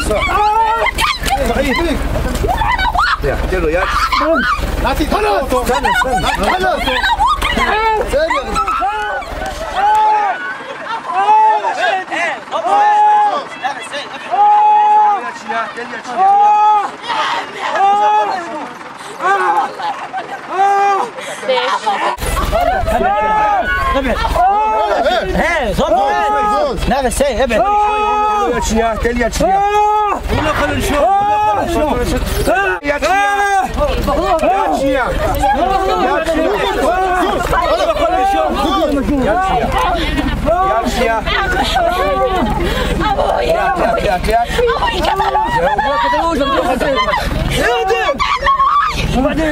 صحيح دير له ياك نعطي خلاص استنى خلاص نفس ايه ابعد يا تلي يا شيخ ولا خلينا نشوف يا شيخ يا شيخ ولا خلينا نشوف يا شيخ يا شيخ ابويا ابويا وبعدين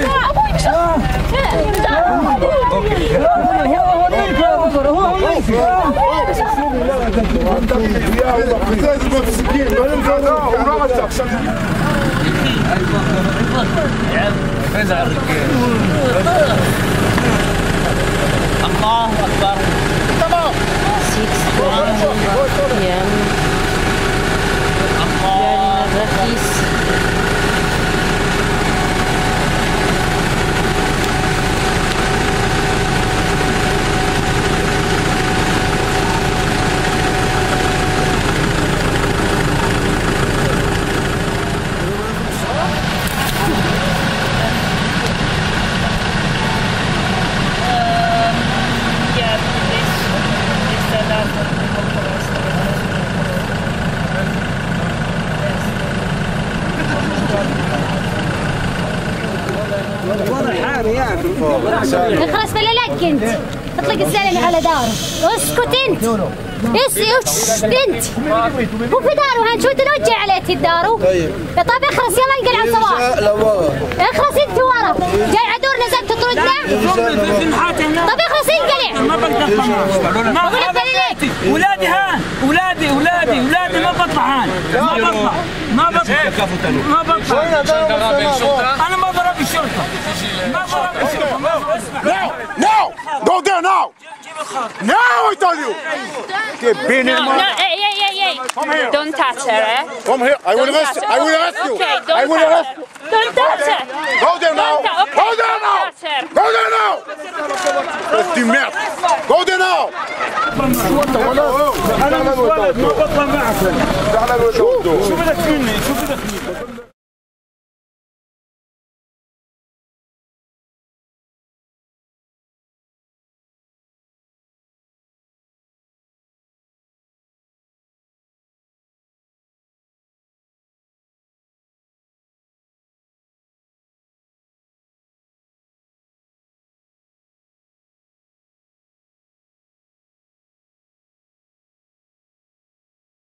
الله اكبر تمام 6 ايام الله رخيص اخرس فللك انت اطلق الزلمه على داره اسكت انت انت مو في داره هنشوف نوجه عليك في داره طيب اخرس يلا انقل على الصباح اخرس انت ورا جاي عدور نزلت تطردنا طيب اخرس انقلع ما بقدر ما ولادي هان ولادي ما بطلع هان ما بطلع انا ما ضرب الشرطه No! Go there now! Now I tell you! Hey. Come here. Don't touch her, eh? Come here. I will arrest you. I will arrest you. Okay, I will arrest you. Don't touch her. Go there now. Okay, Go there now. Go there now. دي مات. Go there now. انا ما بطلع معك تعال شو بدك مني